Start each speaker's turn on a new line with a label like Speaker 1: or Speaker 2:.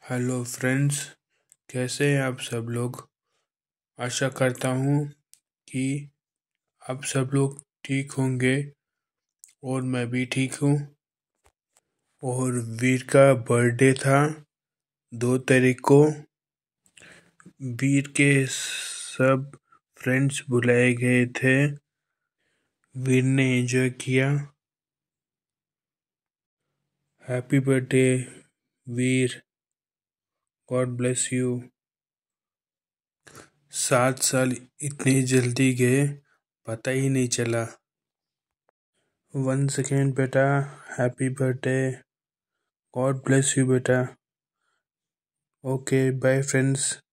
Speaker 1: Hello friends, कैसे हैं आप सब लोग। आशा करता हूँ कि आप सब लोग ठीक होंगे और मैं भी ठीक हूँ। और वीर का बर्थडे था 2 तारीख को। वीर के सब फ्रेंड्स बुलाए गए थे। वीर ने एंजॉय किया। Happy birthday Veer, God bless you. 7 साल इतनी जल्दी गए, पता ही नहीं चला। 1 सेकेंड बेटा, happy birthday, God bless you बेटा। Okay bye friends.